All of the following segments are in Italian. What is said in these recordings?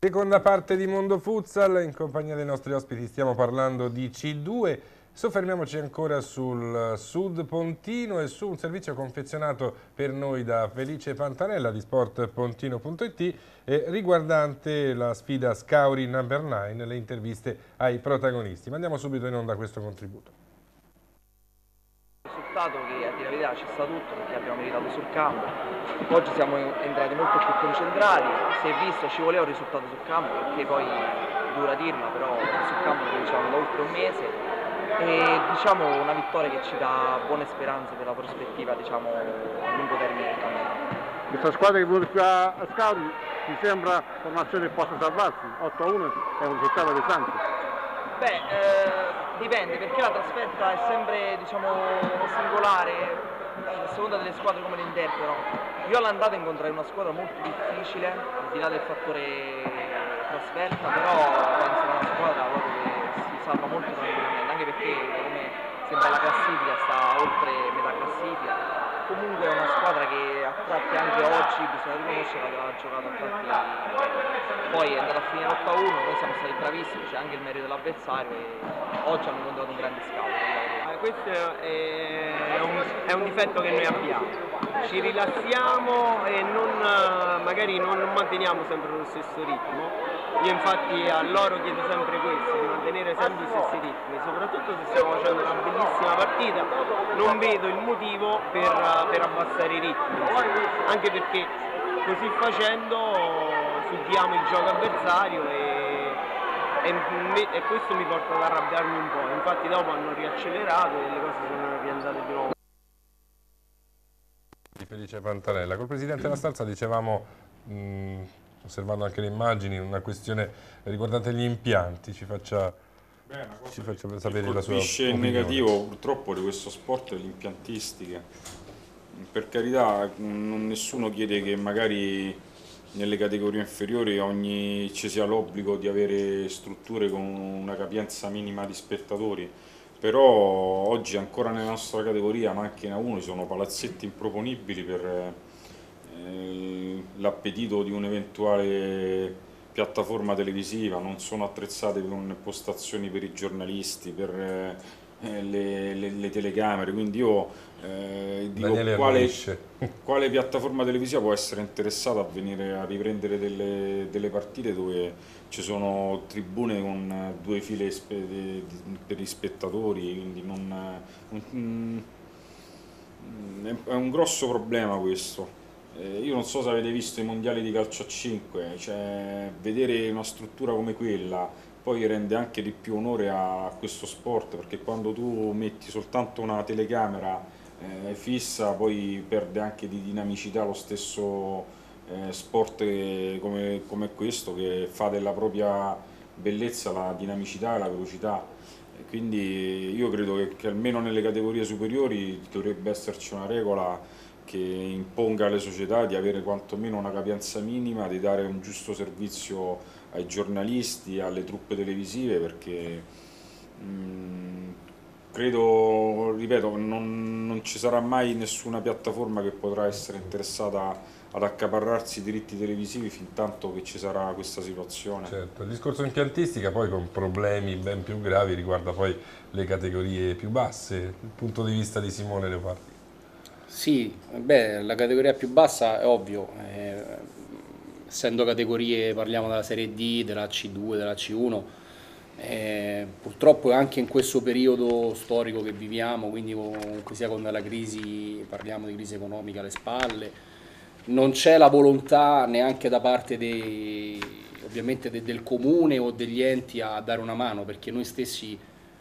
Seconda parte di Mondo Futsal, in compagnia dei nostri ospiti stiamo parlando di C2. Soffermiamoci ancora sul Sud Pontino e su un servizio confezionato per noi da Felice Pantanella di sportpontino.it riguardante la sfida Scauri Number 9, le interviste ai protagonisti. Mandiamo subito in onda questo contributo. Risultato che a dire la verità ci sta tutto perché abbiamo meritato sul campo. Oggi siamo entrati molto più concentrati, si è visto, ci voleva un risultato sul campo perché poi dura dirla, però sul campo lo diciamo da oltre un mese e diciamo una vittoria che ci dà buone speranze per la prospettiva diciamo a lungo termine del campionato. Questa squadra che vuole qui a Scauri mi sembra formazione che possa salvarsi, 8-1 è un risultato pesante. Beh, dipende perché la trasferta è sempre diciamo singolare a seconda delle squadre come le interpretano. Io all'andata incontrai una squadra molto difficile, al di là del fattore trasferta, però penso che è una squadra proprio che si salva molto tranquillamente, anche perché come sembra la classifica sta oltre metà classifica. Comunque è una squadra che a tratti anche oggi bisogna riconoscere che ha giocato a tratti, poi è andata a finire 8-1, noi siamo stati bravissimi, c'è anche il merito dell'avversario e oggi hanno incontrato un grande scout. Questo è un difetto che noi abbiamo, ci rilassiamo e magari non manteniamo sempre lo stesso ritmo. Io infatti a loro chiedo sempre questo, di mantenere sempre i stessi ritmi, soprattutto se stiamo facendo una bellissima partita, non vedo il motivo per abbassare i ritmi, anche perché così facendo subiamo il gioco avversario e questo mi porta ad arrabbiarmi un po', infatti dopo hanno riaccelerato e le cose sono riandate di nuovo. Felice Pantanella, col Presidente della Salsa dicevamo, osservando anche le immagini, una questione riguardante gli impianti, ci faccia sapere la sua colpisce in opinione. negativo purtroppo di questo sport l'impiantistica. Per carità, nessuno chiede che magari nelle categorie inferiori ci sia l'obbligo di avere strutture con una capienza minima di spettatori, però oggi ancora nella nostra categoria, ma anche in A1, ci sono palazzetti improponibili per l'appetito di un'eventuale piattaforma televisiva, non sono attrezzate con postazioni per i giornalisti, per le telecamere, quindi io dico quale piattaforma televisiva può essere interessata a venire a riprendere delle partite dove ci sono tribune con due file per gli spettatori, quindi è un grosso problema questo. Io non so se avete visto i mondiali di calcio a 5, cioè vedere una struttura come quella poi rende anche di più onore a questo sport, perché quando tu metti soltanto una telecamera fissa poi perde anche di dinamicità lo stesso sport come questo, che fa della propria bellezza la dinamicità e la velocità. E quindi io credo che almeno nelle categorie superiori dovrebbe esserci una regola che imponga alle società di avere quantomeno una capienza minima, di dare un giusto servizio ai giornalisti, alle truppe televisive, perché credo, ripeto, non ci sarà mai nessuna piattaforma che potrà essere interessata ad accaparrarsi i diritti televisivi fin tanto che ci sarà questa situazione. Certo, il discorso impiantistica poi con problemi ben più gravi riguarda poi le categorie più basse, il punto di vista di Simone Leopardi. Sì, beh, la categoria più bassa è ovvio, essendo categorie, parliamo della Serie D, della C2, della C1, purtroppo anche in questo periodo storico che viviamo, quindi comunque sia con la crisi, parliamo di crisi economica alle spalle, non c'è la volontà neanche da parte ovviamente del comune o degli enti a dare una mano, perché noi stessi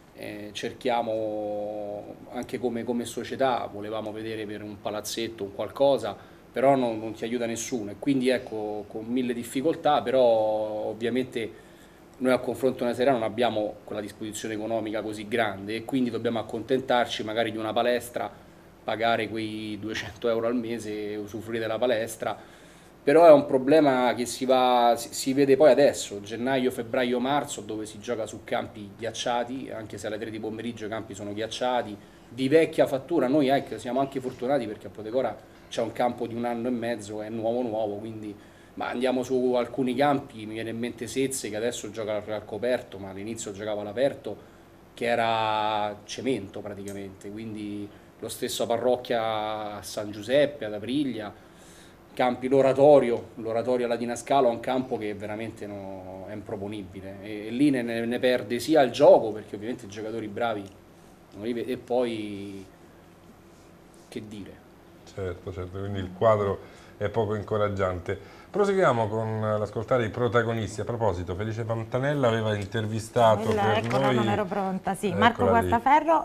cerchiamo anche come società, volevamo vedere per un palazzetto un qualcosa, però non ti aiuta nessuno e quindi ecco con mille difficoltà, però ovviamente noi a confronto una Serie A non abbiamo quella disposizione economica così grande e quindi dobbiamo accontentarci magari di una palestra, pagare quei 200 euro al mese e usufruire della palestra. Però è un problema che si vede poi adesso, gennaio, febbraio, marzo, dove si gioca su campi ghiacciati, anche se alle 3 di pomeriggio i campi sono ghiacciati, di vecchia fattura. Noi siamo anche fortunati perché a Potecora c'è un campo di 1 anno e mezzo, è nuovo, quindi Ma andiamo su alcuni campi, mi viene in mente Sezze che adesso gioca al coperto, ma all'inizio giocava all'aperto, che era cemento praticamente, quindi lo stesso Parrocchia a San Giuseppe, ad Aprilia, campi l'oratorio alla Dinascalo è un campo che veramente è improponibile e lì ne perde sia il gioco, perché ovviamente i giocatori bravi e poi che dire. Certo, quindi il quadro è poco incoraggiante. Proseguiamo con l'ascoltare i protagonisti. A proposito, Felice Pantanella aveva intervistato per ecco, noi... non ero pronta, sì. Marco Guastaferro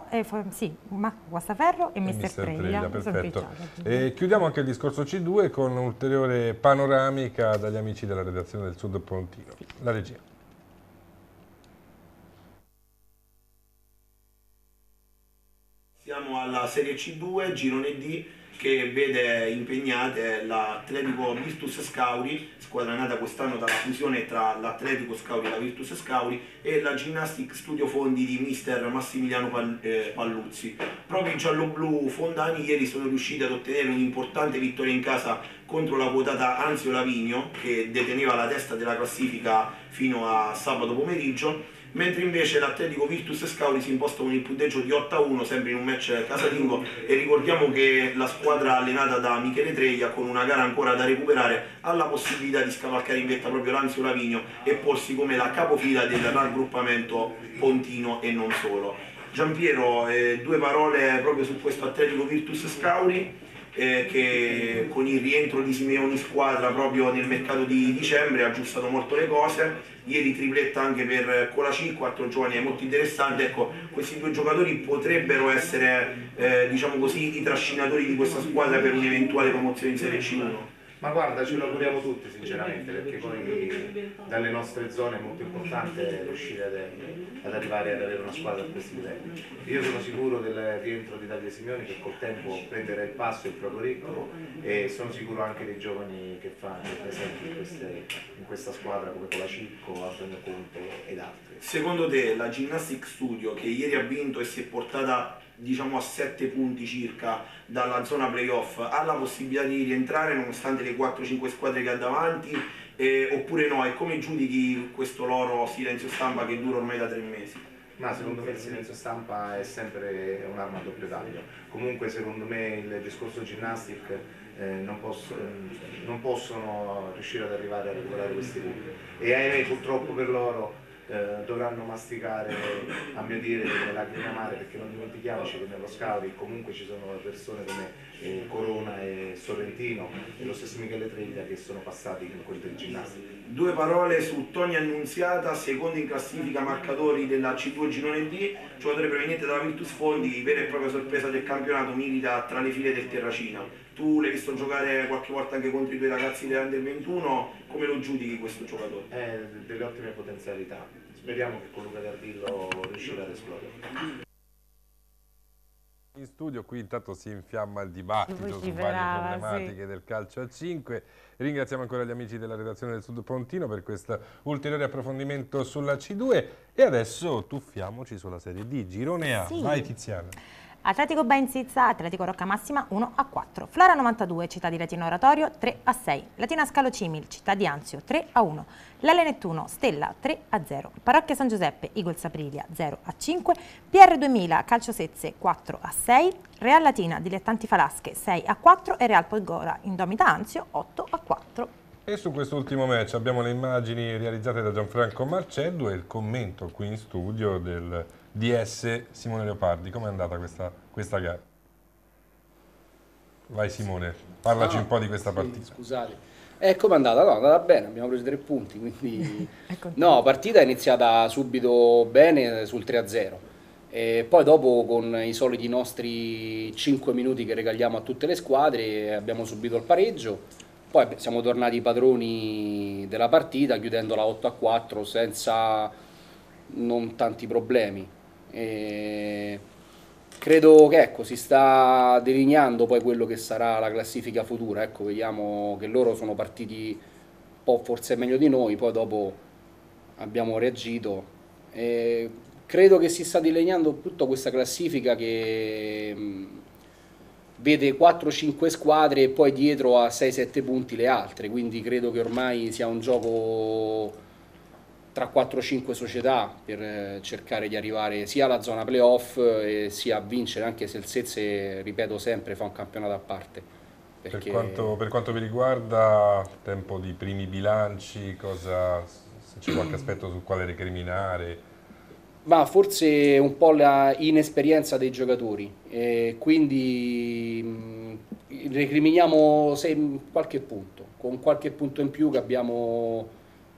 e Mister Preglia. Perfetto. E chiudiamo anche il discorso C2 con un'ulteriore panoramica dagli amici della redazione del Sud Pontino. La regia. Siamo alla Serie C2, girone D, che vede impegnate l'Atletico Virtus Scauri, squadra nata quest'anno dalla fusione tra l'Atletico Scauri e la Virtus Scauri, e la Gymnastic Studio Fondi di mister Massimiliano Palluzzi. Proprio i gialloblu fondani ieri sono riusciti ad ottenere un'importante vittoria in casa contro la quotata Anzio Lavigno, che deteneva la testa della classifica fino a sabato pomeriggio, mentre invece l'Atletico Virtus Scauri si imposta con il punteggio di 8-1, sempre in un match casalingo, e ricordiamo che la squadra allenata da Michele Treglia, con una gara ancora da recuperare, ha la possibilità di scavalcare in vetta proprio l'Anzio Lavigno e porsi come la capofila del raggruppamento pontino e non solo. Giampiero, due parole proprio su questo Atletico Virtus Scauri, che con il rientro di Simeone in squadra proprio nel mercato di dicembre ha aggiustato molto le cose. Ieri tripletta anche per Colacì, 4 giovani molto interessanti. Ecco, questi due giocatori potrebbero essere diciamo così, i trascinatori di questa squadra per un'eventuale promozione in Serie C1. Ma guarda, ce lo auguriamo tutti sinceramente, perché poi dalle nostre zone è molto importante riuscire ad arrivare ad avere una squadra a questi livelli. Io sono sicuro del rientro di Davide Simeoni, che col tempo prenderà il passo e il proprio ritmo, e sono sicuro anche dei giovani che fanno presenti in questa squadra come Colacicco, Antonio Conte ed altri. Secondo te la Gymnastic Studio, che ieri ha vinto e si è portata diciamo a 7 punti circa dalla zona playoff, ha la possibilità di rientrare nonostante le 4-5 squadre che ha davanti, oppure no? E come giudichi questo loro silenzio stampa che dura ormai da 3 mesi? Ma secondo me il silenzio stampa è sempre un'arma a doppio taglio. Comunque secondo me il discorso Gymnastic non possono riuscire ad arrivare a recuperare questi punti, e ahimè purtroppo per loro dovranno masticare, a mio dire, le lacrime amare, perché non dimentichiamoci che nello Scauri comunque ci sono persone come Corona e Sorrentino e lo stesso Michele Treglia che sono passati in quel del Ginnastica. Due parole su Tony Annunziata, secondo in classifica marcatori della C2 Girone D, giocatore proveniente dalla Virtus Fondi, vera e propria sorpresa del campionato, milita tra le file del Terracina. Tu l'hai visto giocare qualche volta anche contro i tuoi ragazzi dell'Under 21, come lo giudichi questo giocatore? Delle ottime potenzialità, speriamo che con Luca Gardillo riuscirà ad esplodere. In studio qui intanto si infiamma il dibattito su varie problematiche del calcio a 5. Ringraziamo ancora gli amici della redazione del Sud Pontino per questo ulteriore approfondimento sulla C2 e adesso tuffiamoci sulla Serie D, Girone A. Sì. Vai Tiziana. Atletico Bainsizza, Atletico Roccamassima 1-4, Flora 92, Città di Latino Oratorio 3-6, Latina Scalo Cimil, Città di Anzio 3-1, Lele Nettuno, Stella 3-0, Parrocchia San Giuseppe, Eagles Aprilia 0-5, PR 2000, Calcio Sezze 4-6, Real Latina Dilettanti Falasche 6-4 e Real Podgora Indomita Anzio 8-4. E su quest'ultimo match abbiamo le immagini realizzate da Gianfranco Marceddu e il commento qui in studio del DS Simone Leopardi. Com'è andata questa gara? Vai Simone, parlaci un po' di questa partita. Scusate. Com'è andata? No, è andata bene, abbiamo preso 3 punti, quindi... No, partita è iniziata subito bene sul 3-0. E poi dopo con i soliti nostri 5 minuti che regaliamo a tutte le squadre abbiamo subito il pareggio. Poi siamo tornati padroni della partita chiudendola 8-4 senza non tanti problemi. Credo che si sta delineando poi quello che sarà la classifica futura. Ecco, vediamo che loro sono partiti un po' forse meglio di noi, poi dopo abbiamo reagito. Credo che si sta delineando tutta questa classifica che vede 4-5 squadre e poi dietro a 6-7 punti le altre, quindi credo che ormai sia un gioco tra 4-5 società per cercare di arrivare sia alla zona playoff e sia a vincere, anche se il Sezze, ripeto sempre, fa un campionato a parte. Perché... Per quanto vi riguarda, tempo di primi bilanci, se c'è qualche aspetto sul quale recriminare? Ma forse un po' la inesperienza dei giocatori, quindi recriminiamo qualche punto, con qualche punto in più che abbiamo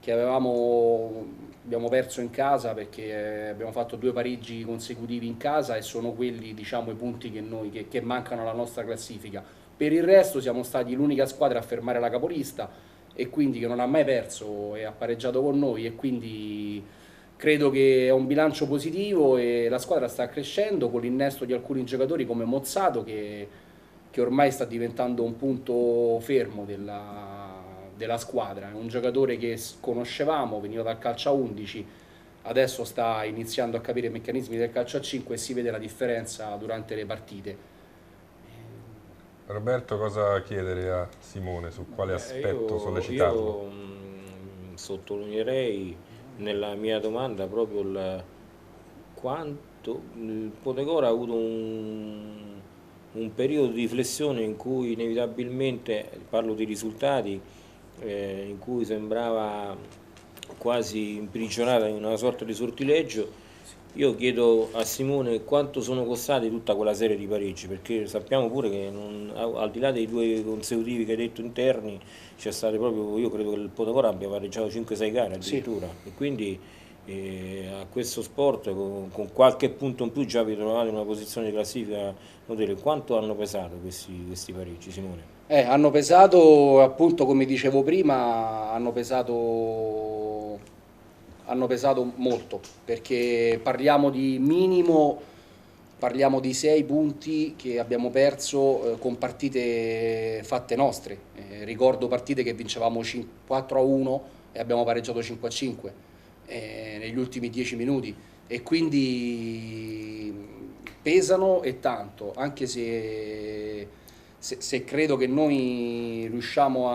perso in casa, perché abbiamo fatto 2 pareggi consecutivi in casa e sono quelli, diciamo, i punti che mancano alla nostra classifica. Per il resto siamo stati l'unica squadra a fermare la capolista e quindi che non ha mai perso e ha pareggiato con noi, e quindi credo che è un bilancio positivo e la squadra sta crescendo con l'innesto di alcuni giocatori come Mozzato che ormai sta diventando un punto fermo della squadra. È un giocatore che conoscevamo, veniva dal calcio a 11, adesso sta iniziando a capire i meccanismi del calcio a 5 e si vede la differenza durante le partite. Roberto, cosa chiedere a Simone, su quale aspetto sollecitarlo? Io sottolineerei nella mia domanda proprio quanto il Potecora ha avuto un periodo di flessione in cui inevitabilmente, parlo di risultati, in cui sembrava quasi imprigionata in una sorta di sortileggio. Io chiedo a Simone quanto sono costati tutta quella serie di pareggi, perché sappiamo pure che al di là dei 2 consecutivi che hai detto interni, c'è stato proprio, io credo che il Potecora abbia pareggiato 5-6 gare addirittura, sì. E quindi a questo sport con qualche punto in più già vi trovate in una posizione di classifica notevole. Quanto hanno pesato questi pareggi, Simone? Hanno pesato, appunto, come dicevo prima, hanno pesato molto, perché parliamo di 6 punti che abbiamo perso con partite fatte nostre. Ricordo partite che vincevamo 4-1 e abbiamo pareggiato 5-5 negli ultimi 10 minuti, e quindi pesano e tanto, anche se credo che noi riusciamo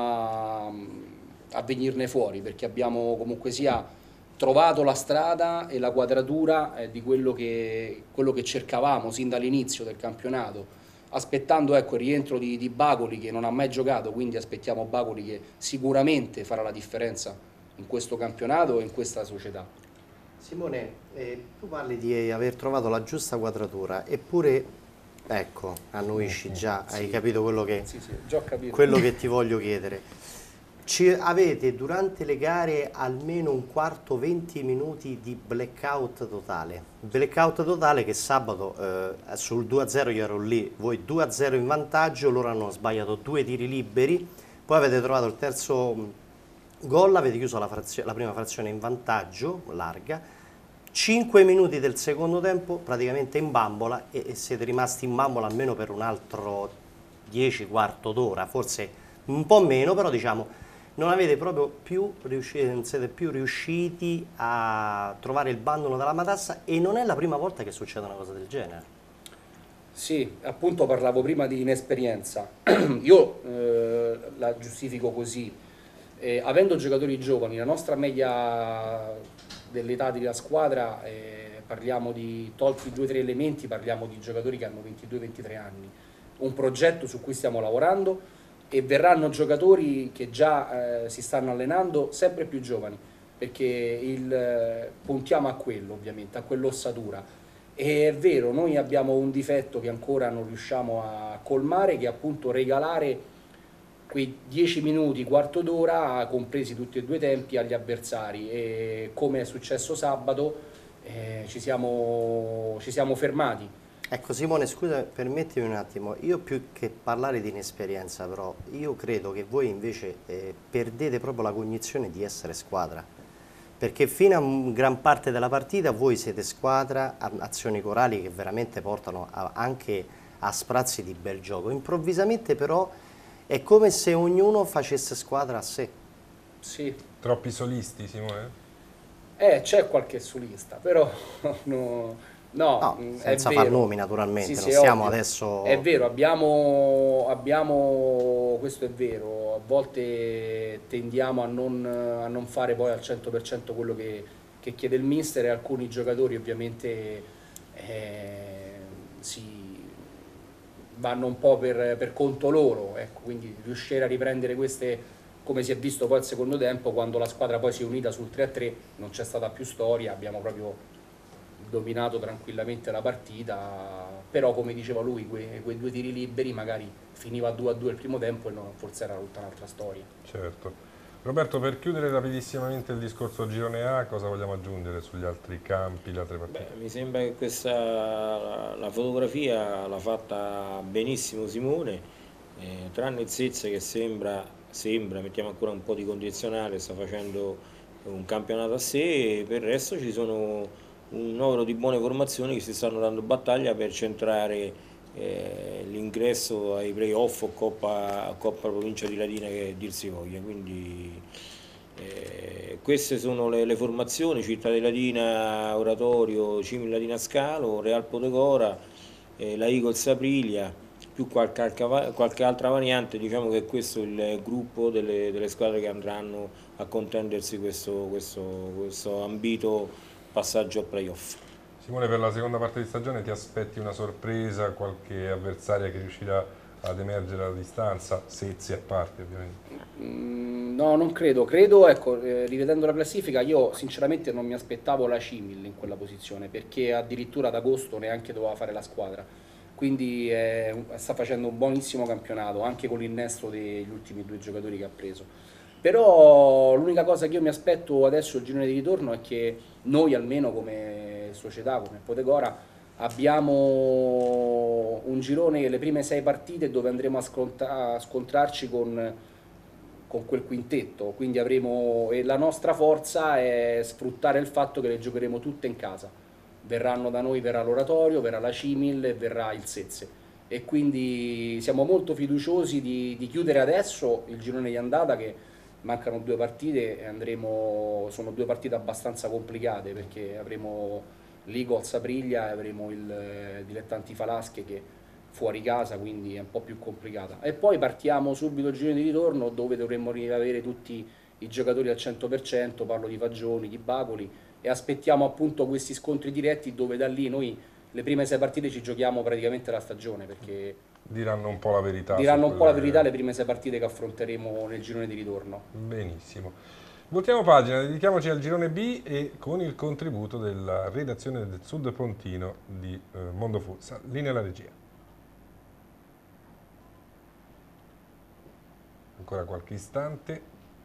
a venirne fuori, perché abbiamo comunque sia trovato la strada e la quadratura di quello che cercavamo sin dall'inizio del campionato, aspettando, ecco, il rientro di Bacoli, che non ha mai giocato, quindi aspettiamo Bacoli, che sicuramente farà la differenza in questo campionato e in questa società. Simone, tu parli di aver trovato la giusta quadratura, eppure, ecco, annuisci già, hai capito quello che, già ho capito. Quello che ti voglio chiedere. Avete durante le gare almeno un quarto, 20 minuti di blackout totale. Blackout totale che sabato sul 2-0 io ero lì, voi 2-0 in vantaggio, loro hanno sbagliato 2 tiri liberi, poi avete trovato il terzo gol, avete chiuso la prima frazione in vantaggio, larga, 5 minuti del secondo tempo praticamente in bambola e siete rimasti in bambola almeno per un altro 10 quarto d'ora, forse un po' meno, però diciamo non avete proprio non siete più riusciti a trovare il bandolo della matassa, e non è la prima volta che succede una cosa del genere. Sì, appunto parlavo prima di inesperienza, io la giustifico così, avendo giocatori giovani, la nostra media dell'età della squadra, parliamo di, tolti 2-3 elementi, parliamo di giocatori che hanno 22-23 anni, un progetto su cui stiamo lavorando, e verranno giocatori che già si stanno allenando sempre più giovani, perché puntiamo a quello, ovviamente, a quell'ossatura. E è vero, noi abbiamo un difetto che ancora non riusciamo a colmare, che è appunto regalare quei 10 minuti, quarto d'ora, compresi tutti e 2 tempi, agli avversari, e come è successo sabato ci siamo fermati. Ecco Simone, scusa, permettimi un attimo, io più che parlare di inesperienza, però io credo che voi invece perdete proprio la cognizione di essere squadra, perché fino a gran parte della partita voi siete squadra, azioni corali che veramente portano anche a sprazzi di bel gioco, improvvisamente però è come se ognuno facesse squadra a sé. Sì. Troppi solisti, Simone? C'è qualche solista, però no, No, senza far nomi naturalmente, Sì, non stiamo ovvio. adesso... È vero, questo è vero, a volte tendiamo a non fare poi al 100% quello che chiede il mister, e alcuni giocatori ovviamente vanno un po' per conto loro, ecco, quindi riuscire a riprendere queste, come si è visto poi al secondo tempo, quando la squadra poi si è unita sul 3-3, non c'è stata più storia, abbiamo proprio dominato tranquillamente la partita, però come diceva lui, quei due tiri liberi magari finiva 2-2 il primo tempo e forse era tutta un'altra storia. Certo. Roberto, per chiudere rapidissimamente il discorso girone A, cosa vogliamo aggiungere sugli altri campi, le altre partite? Mi sembra che la fotografia l'ha fatta benissimo Simone, tranne il Sezze che sembra, mettiamo ancora un po' di condizionale, sta facendo un campionato a sé, e per il resto ci sono un numero di buone formazioni che si stanno dando battaglia per centrare l'ingresso ai playoff o Coppa Provincia di Latina, che dir si voglia. Quindi queste sono le formazioni: Città di Latina Oratorio, Cimil Latina Scalo, Real Potecora, la Eagles Aprilia, più qualche altra variante. Diciamo che questo è il gruppo delle squadre che andranno a contendersi questo ambito passaggio a playoff. Simone, per la seconda parte di stagione ti aspetti una sorpresa, qualche avversaria che riuscirà ad emergere alla distanza, Sezzi a parte ovviamente? No, non credo, ecco, rivedendo la classifica, io sinceramente non mi aspettavo la Cimil in quella posizione, perché addirittura ad agosto neanche doveva fare la squadra, quindi sta facendo un buonissimo campionato, anche con l'innesto degli ultimi due giocatori che ha preso. Però l'unica cosa che io mi aspetto adesso il girone di ritorno è che noi, almeno come società, come Potecora, abbiamo un girone, le prime 6 partite dove andremo a scontrarci con quel quintetto, quindi e la nostra forza è sfruttare il fatto che le giocheremo tutte in casa. Verranno da noi, verrà l'Oratorio, verrà la Cimil e verrà il Sezze, e quindi siamo molto fiduciosi di chiudere adesso il girone di andata, che mancano 2 partite e sono 2 partite abbastanza complicate, perché avremo l'Eagles Aprilia e avremo il Dilettanti Falasche che fuori casa, quindi è un po' più complicata. E poi partiamo subito il girone di ritorno, dove dovremmo riavere tutti i giocatori al 100%, parlo di Fagioni, di Bacoli, e aspettiamo appunto questi scontri diretti, dove da lì noi le prime 6 partite ci giochiamo praticamente la stagione, perché diranno un po' la verità. Diranno un po' la verità le prime 6 partite che affronteremo nel girone di ritorno. Benissimo. Voltiamo pagina, dedichiamoci al girone B e con il contributo della redazione del Sud Pontino di Mondo Futsal. Linea alla regia. Ancora qualche istante.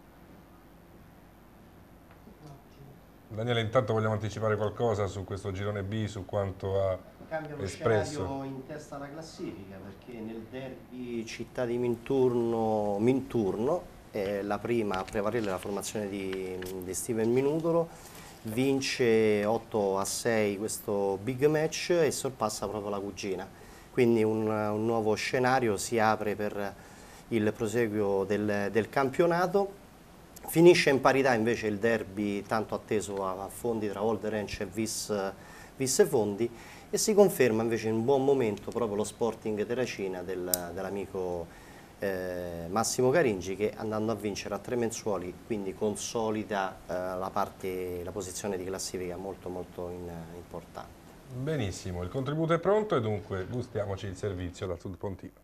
Daniele, intanto vogliamo anticipare qualcosa su questo girone B, su quanto ha Cambia lo espresso? Scenario in testa alla classifica, perché nel derby Città di Minturno è la prima a prevalere la formazione di Steven Minutolo, vince 8-6 questo big match e sorpassa proprio la cugina, quindi un nuovo scenario si apre per il proseguio del campionato. Finisce in parità invece il derby tanto atteso a Fondi tra Old Ranch e Vis Fondi, e si conferma invece in un buon momento proprio lo Sporting Terracina dell'amico Massimo Caringi, che andando a vincere a 3 menzuoli quindi consolida la posizione di classifica molto importante. Benissimo, il contributo è pronto e dunque gustiamoci il servizio dal Sud Pontino.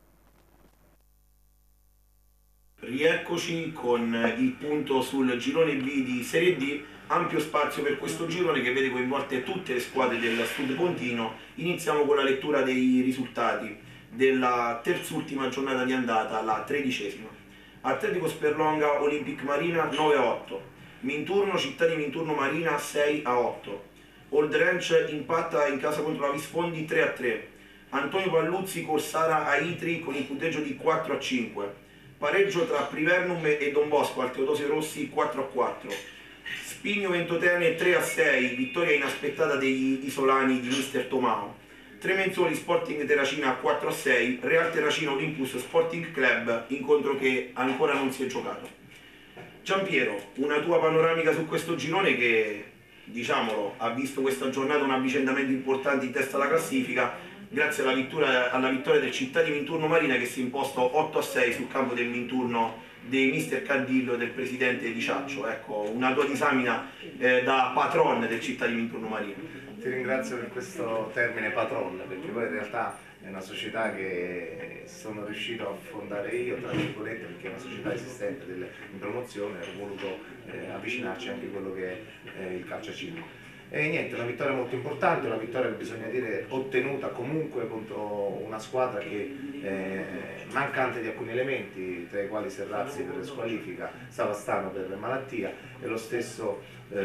Rieccoci con il punto sul girone B di Serie D, ampio spazio per questo girone che vede coinvolte tutte le squadre del Sud Pontino. Iniziamo con la lettura dei risultati della terz'ultima giornata di andata, la 13ª. Atletico Sperlonga Olympic Marina 9-8, Minturno Città di Minturno Marina 6-8, Old Ranch impatta in casa contro la Visfondi 3-3, Antonio Palluzzi Corsara Aitri con il punteggio di 4-5, pareggio tra Privernum e Don Bosco al Teodosio Rossi 4-4, Spigno Ventotene 3-6, vittoria inaspettata degli isolani di Mister Tomao, Tremenzuoli Sporting Terracina 4-6, Real Terracina Olympus Sporting Club, incontro che ancora non si è giocato. Giampiero, una tua panoramica su questo girone che diciamolo, ha visto questa giornata un avvicendamento importante in testa alla classifica, grazie alla vittoria del Città di Minturno Marina, che si è imposto 8-6 sul campo del Minturno dei mister Cardillo e del presidente Di Ciaccio. Ecco, una tua disamina da patron del Città di Minturno Marina. Ti ringrazio per questo termine patron, perché poi in realtà è una società che sono riuscito a fondare io, tra virgolette, perché è una società esistente in promozione, ho voluto avvicinarci anche a quello che è il calcio a 5. E niente, una vittoria molto importante, una vittoria che bisogna dire ottenuta comunque contro una squadra che mancante di alcuni elementi, tra i quali Serrazzi per squalifica, Savastano per malattia e lo stesso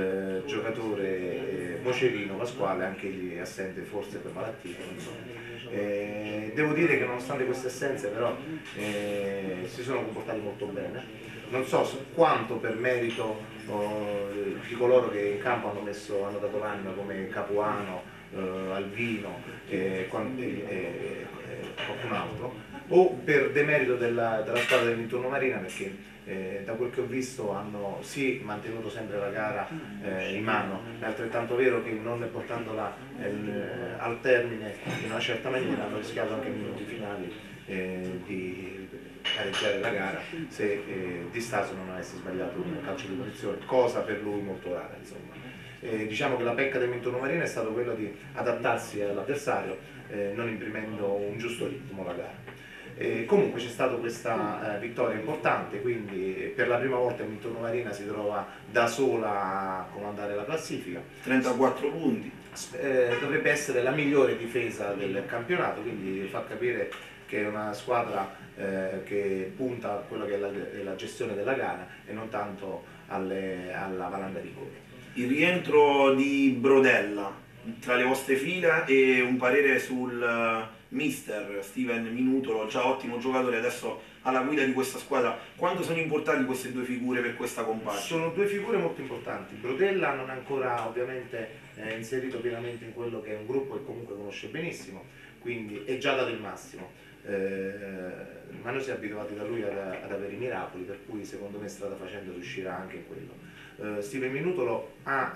giocatore Mocerino Pasquale, anche egli assente forse per malattia. Devo dire che nonostante queste assenze però si sono comportati molto bene. Non so quanto per merito di coloro che in campo hanno dato l'anima, come Capuano, Alvino e qualcun altro, o per demerito della squadra del Minturno Marina, perché da quel che ho visto hanno sì mantenuto sempre la gara in mano, è altrettanto vero che non portandola al termine in una certa maniera hanno rischiato anche nei minuti finali di pareggiare la gara se Di Stasio non avesse sbagliato un calcio di punizione, cosa per lui molto rara, insomma. Diciamo che la pecca del Minturno Marina è stato quella di adattarsi all'avversario non imprimendo un giusto ritmo alla gara. Comunque c'è stata questa vittoria importante, quindi per la prima volta il Minturno Marina si trova da sola a comandare la classifica. 34 punti. Dovrebbe essere la migliore difesa del campionato, quindi fa capire che è una squadra che punta a quello che è la gestione della gara e non tanto alla valanga di gol. Il rientro di Brodella tra le vostre fila e un parere sul mister Steven Minutolo, già ottimo giocatore, adesso alla guida di questa squadra. Quanto sono importanti queste due figure per questa compagine? Sono due figure molto importanti. Brodella non è ancora ovviamente inserito pienamente in quello che è un gruppo che comunque conosce benissimo, quindi è già dato il massimo. Ma noi siamo abituati da lui ad avere i miracoli, per cui secondo me strada facendo riuscirà anche in quello. Steven Minutolo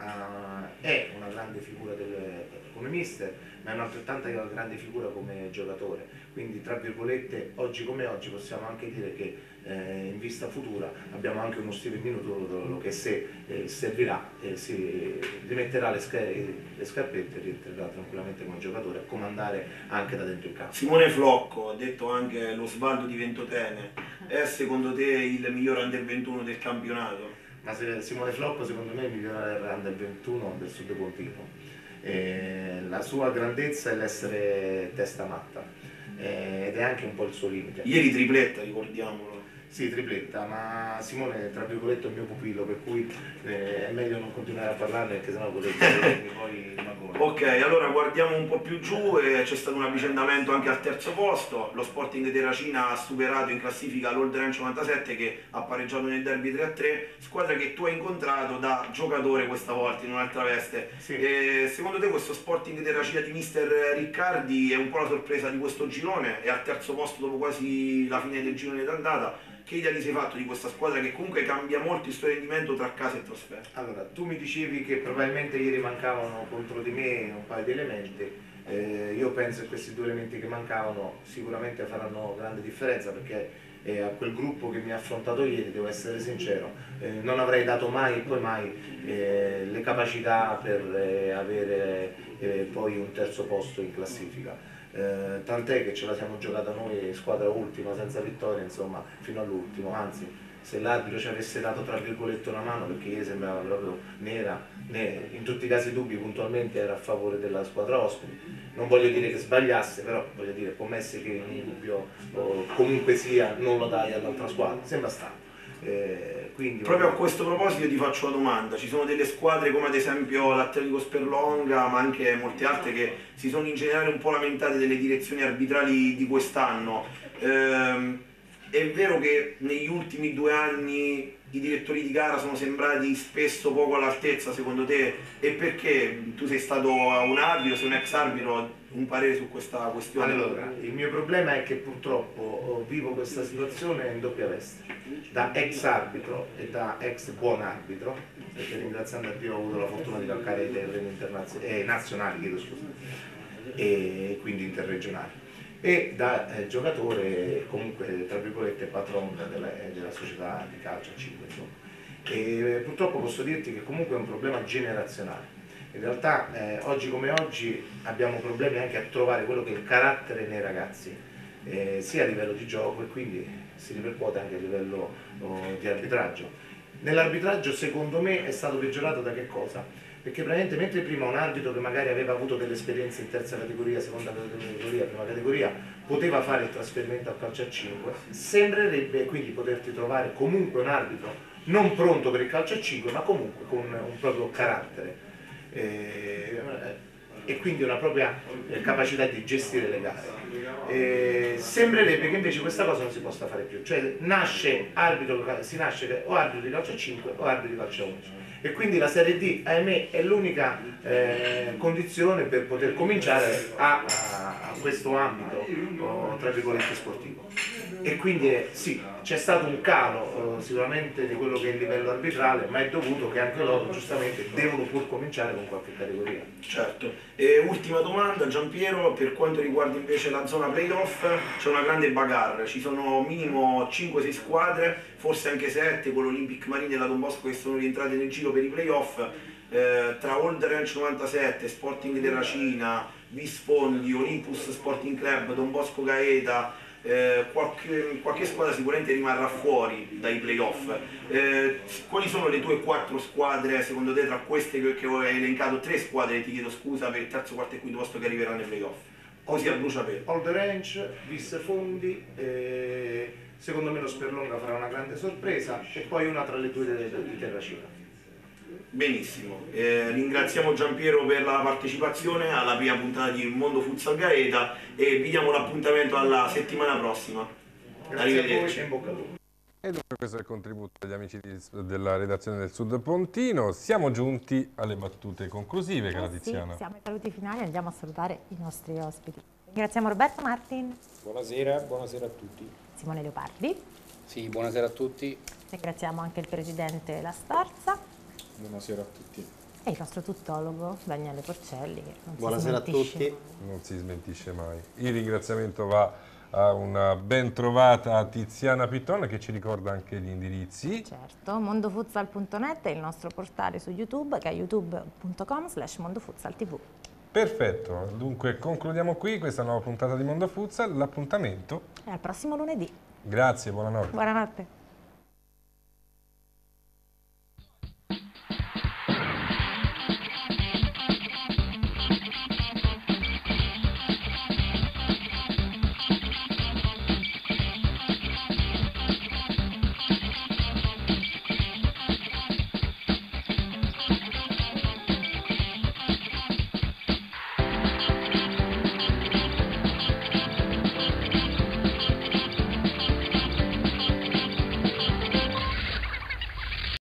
è una grande figura come mister, ma è un'altrettanta grande figura come giocatore, quindi tra virgolette oggi come oggi possiamo anche dire che in vista futura abbiamo anche uno Steven Minutolo che se servirà si rimetterà le scarpette e rientrerà tranquillamente come giocatore a comandare anche da dentro il campo. Simone Flocco, detto anche lo Svaldo di Ventotene, è secondo te il miglior under 21 del campionato? Ma Simone Flocco secondo me è il migliore under 21 del Sud Pontino. La sua grandezza è l'essere testa matta ed è anche un po' il suo limite. Ieri tripletta, ricordiamolo. Sì, tripletta, ma Simone tra virgolette è il mio pupillo, per cui è meglio non continuare a parlarne perché sennò potrebbe poi rimanere. Ok, allora guardiamo un po' più giù, c'è stato un avvicendamento anche al terzo posto, lo Sporting Terracina ha superato in classifica l'Old Ranch 97 che ha pareggiato nel derby 3-3, squadra che tu hai incontrato da giocatore questa volta in un'altra veste. Sì. Secondo te questo Sporting Terracina di mister Riccardi è un po' la sorpresa di questo girone? È al terzo posto dopo quasi la fine del girone d'andata? Che idea ti sei fatto di questa squadra che comunque cambia molto il suo rendimento tra casa e trasferta? Allora, tu mi dicevi che probabilmente ieri mancavano contro di me un paio di elementi, io penso che questi due elementi che mancavano sicuramente faranno grande differenza, perché a quel gruppo che mi ha affrontato ieri, devo essere sincero, non avrei dato mai e poi mai le capacità per avere poi un terzo posto in classifica. Tant'è che ce la siamo giocata noi squadra ultima senza vittoria, insomma, fino all'ultimo, anzi se l'arbitro ci avesse dato tra virgolette una mano, perché ieri sembrava proprio nera, in tutti i casi dubbi puntualmente era a favore della squadra ospite. Non voglio dire che sbagliasse, però voglio dire, può essere che in dubbio comunque sia non lo dai all'altra squadra, sembra strano. Quindi, proprio a questo proposito ti faccio una domanda, ci sono delle squadre come ad esempio l'Atletico Sperlonga ma anche molte altre che si sono in generale un po' lamentate delle direzioni arbitrali di quest'anno, È vero che negli ultimi 2 anni i direttori di gara sono sembrati spesso poco all'altezza, secondo te? E perché? Tu sei stato un arbitro, sei un ex arbitro, un parere su questa questione? Allora, il mio problema è che purtroppo vivo questa situazione in doppia veste, da ex arbitro e da ex buon arbitro, perché ringraziando a Dio ho avuto la fortuna di calcare i terreni nazionali, chiedo scusa, e quindi interregionali, e da giocatore comunque tra virgolette patron della società di calcio a 5, insomma. E purtroppo posso dirti che comunque è un problema generazionale. In realtà oggi come oggi abbiamo problemi anche a trovare quello che è il carattere nei ragazzi, sia a livello di gioco e quindi si ripercuote anche a livello di arbitraggio. Nell'arbitraggio secondo me è stato peggiorato da che cosa? Perché praticamente mentre prima un arbitro che magari aveva avuto delle esperienze in terza categoria, seconda categoria, prima categoria, poteva fare il trasferimento al calcio a 5, sembrerebbe quindi poterti trovare comunque un arbitro non pronto per il calcio a 5, ma comunque con un proprio carattere e quindi una propria capacità di gestire le gare. Sembrerebbe che invece questa cosa non si possa fare più, cioè si nasce o arbitro di calcio a 5 o arbitro di calcio a 11. E quindi la Serie D, ahimè, è l'unica condizione per poter cominciare a questo ambito, tra virgolette, sportivo. E quindi sì, c'è stato un calo sicuramente di quello che è il livello arbitrale, ma è dovuto che anche loro giustamente devono pur cominciare con qualche categoria. Certo. E ultima domanda, Giampiero, per quanto riguarda invece la zona playoff, c'è una grande bagarre, ci sono minimo 5-6 squadre, forse anche 7 con l'Olympic Marine e la Don Bosco che sono rientrate nel giro per i playoff, tra Old Ranch 97, Sporting Terracina, Visfondi, Olympus Sporting Club, Don Bosco Gaeta, qualche squadra sicuramente rimarrà fuori dai playoff. Quali sono le tue 4 squadre secondo te tra queste che ho elencato? 3 squadre, ti chiedo scusa, per il terzo, quarto e quinto posto che arriveranno ai playoff, così a bruciapelo. Old Ranch, Visfondi, secondo me lo Sperlonga farà una grande sorpresa e poi una tra le tue di Terracina. Benissimo, ringraziamo Giampiero per la partecipazione alla prima puntata di Mondo Futsal Gaeta e vi diamo l'appuntamento alla settimana prossima. Grazie a voi e in bocca al lupo. E dunque questo è il contributo degli amici della redazione del Sud Pontino. Siamo giunti alle battute conclusive, cara Tiziana. Sì, siamo ai saluti finali, andiamo a salutare i nostri ospiti. Ringraziamo Roberto Martin. Buonasera a tutti. Simone Leopardi. Sì, buonasera a tutti. Ringraziamo anche il presidente La Starza. Buonasera a tutti. E il nostro tuttologo Daniele Porcelli. Che non Buonasera a tutti. Non si smentisce mai. Il ringraziamento va a una ben trovata Tiziana Pitton che ci ricorda anche gli indirizzi. Certo, mondofutsal.net è il nostro portale su YouTube che è youtube.com/mondofutsaltv. Perfetto, dunque concludiamo qui questa nuova puntata di Mondo Futsal. L'appuntamento è al prossimo lunedì. Grazie, buonanotte. Buonanotte.